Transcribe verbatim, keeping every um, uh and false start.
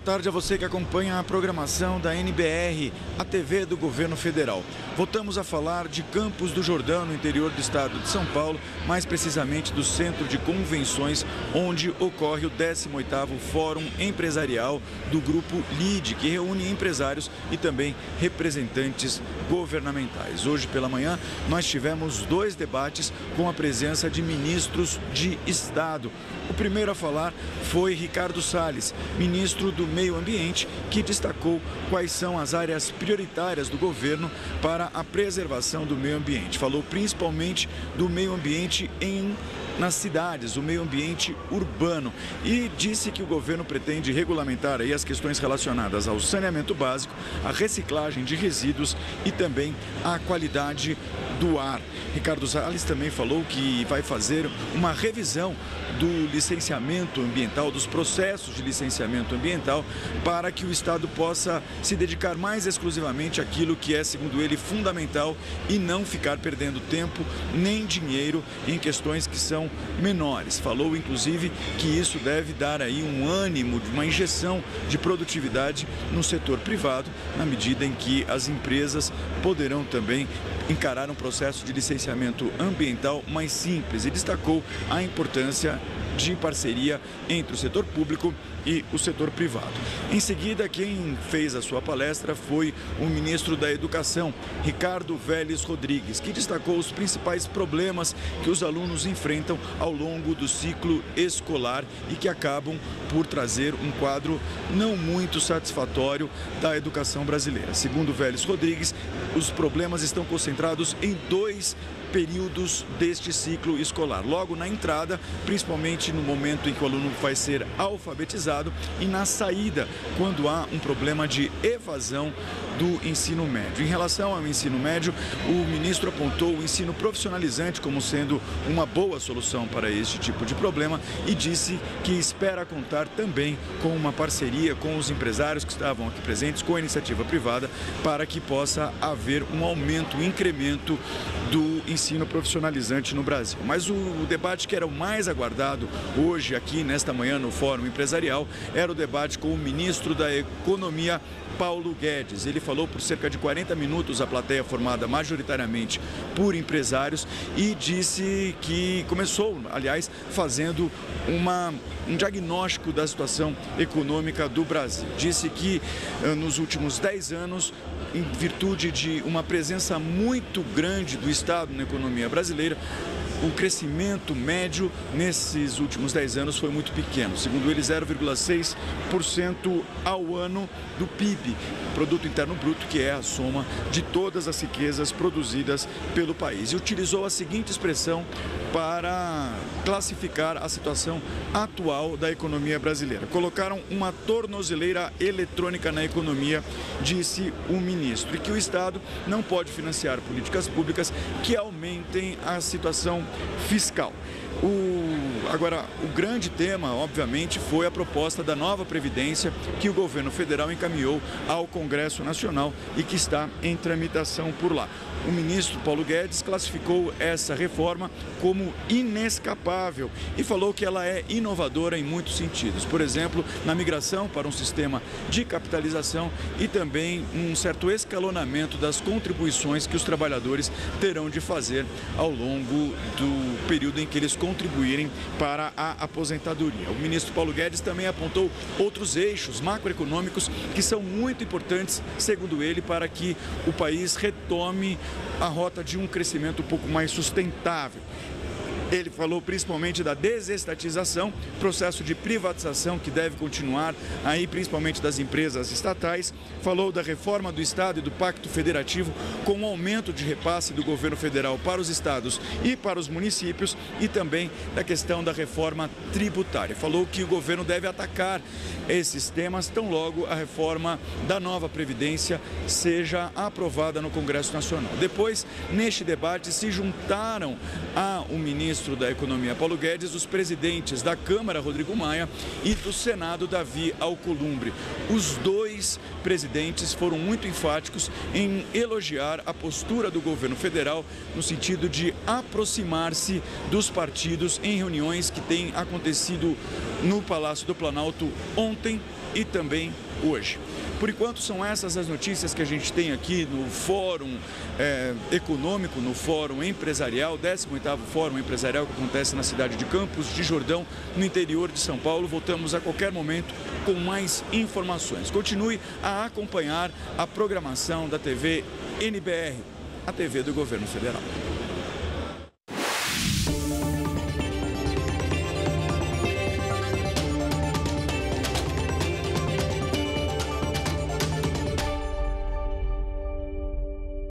tarde a você que acompanha a programação da N B R, a T V do Governo Federal. Voltamos a falar de Campos do Jordão, no interior do estado de São Paulo, mais precisamente do Centro de Convenções, onde ocorre o décimo oitavo Fórum Empresarial do Grupo LIDE, que reúne empresários e também representantes governamentais. Hoje pela manhã nós tivemos dois debates com a presença de ministros de Estado. O primeiro a falar foi Ricardo Salles, ministro do Meio Ambiente, que destacou quais são as áreas prioritárias do governo para a preservação do meio ambiente. Falou principalmente do meio ambiente em nas cidades, o meio ambiente urbano, e disse que o governo pretende regulamentar aí as questões relacionadas ao saneamento básico, a reciclagem de resíduos e também a qualidade do ar. Ricardo Salles também falou que vai fazer uma revisão do licenciamento ambiental, dos processos de licenciamento ambiental, para que o Estado possa se dedicar mais exclusivamente àquilo que é, segundo ele, fundamental e não ficar perdendo tempo nem dinheiro em questões que são menores. Falou, inclusive, que isso deve dar aí um ânimo, uma injeção de produtividade no setor privado, na medida em que as empresas poderão também encarar um processo de licenciamento ambiental mais simples, e destacou a importância de parceria entre o setor público e o setor privado. Em seguida, quem fez a sua palestra foi o ministro da Educação, Ricardo Vélez Rodrigues, que destacou os principais problemas que os alunos enfrentam ao longo do ciclo escolar e que acabam por trazer um quadro não muito satisfatório da educação brasileira. Segundo Vélez Rodrigues, os problemas estão concentrados em dois períodos deste ciclo escolar. Logo na entrada, principalmente no momento em que o aluno vai ser alfabetizado, e na saída, quando há um problema de evasão do ensino médio. Em relação ao ensino médio, o ministro apontou o ensino profissionalizante como sendo uma boa solução para este tipo de problema e disse que espera contar também com uma parceria com os empresários que estavam aqui presentes, com a iniciativa privada, para que possa haver um aumento, um incremento do ensino profissionalizante no Brasil. Mas o debate que era o mais aguardado hoje aqui nesta manhã no Fórum Empresarial era o debate com o ministro da Economia, Paulo Guedes. Ele falou por cerca de quarenta minutos à plateia formada majoritariamente por empresários e disse que começou, aliás, fazendo uma, um diagnóstico da situação econômica do Brasil. Disse que nos últimos dez anos, em virtude de uma presença muito grande do Estado na economia brasileira, o crescimento médio nesses últimos dez anos foi muito pequeno. Segundo ele, zero vírgula seis por cento ao ano do P I B, Produto Interno Bruto, que é a soma de todas as riquezas produzidas pelo país. E utilizou a seguinte expressão para classificar a situação atual da economia brasileira. Colocaram uma tornozeleira eletrônica na economia, disse o ministro, e que o Estado não pode financiar políticas públicas que aumentem a situação fiscal. O, agora, o grande tema, obviamente, foi a proposta da nova Previdência que o governo federal encaminhou ao Congresso Nacional e que está em tramitação por lá. O ministro Paulo Guedes classificou essa reforma como inescapável e falou que ela é inovadora em muitos sentidos. Por exemplo, na migração para um sistema de capitalização e também um certo escalonamento das contribuições que os trabalhadores terão de fazer ao longo do período em que eles contribuírem para a aposentadoria. O ministro Paulo Guedes também apontou outros eixos macroeconômicos que são muito importantes, segundo ele, para que o país retome a rota de um crescimento um pouco mais sustentável. Ele falou principalmente da desestatização, processo de privatização que deve continuar, aí principalmente das empresas estatais. Falou da reforma do Estado e do Pacto Federativo, com o aumento de repasse do governo federal para os estados e para os municípios, e também da questão da reforma tributária. Falou que o governo deve atacar esses temas tão logo a reforma da nova Previdência seja aprovada no Congresso Nacional. Depois, neste debate, se juntaram ao ministro ministro da Economia, Paulo Guedes, os presidentes da Câmara, Rodrigo Maia, e do Senado, Davi Alcolumbre. Os dois presidentes foram muito enfáticos em elogiar a postura do governo federal no sentido de aproximar-se dos partidos em reuniões que têm acontecido no Palácio do Planalto ontem e também hoje. Por enquanto, são essas as notícias que a gente tem aqui no Fórum é, Econômico, no Fórum Empresarial, décimo oitavo Fórum Empresarial que acontece na cidade de Campos de Jordão, no interior de São Paulo. Voltamos a qualquer momento com mais informações. Continue a acompanhar a programação da T V N B R, a T V do Governo Federal.